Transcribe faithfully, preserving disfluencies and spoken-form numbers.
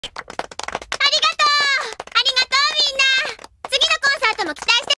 ありがとうみんな。次のコンサートも期待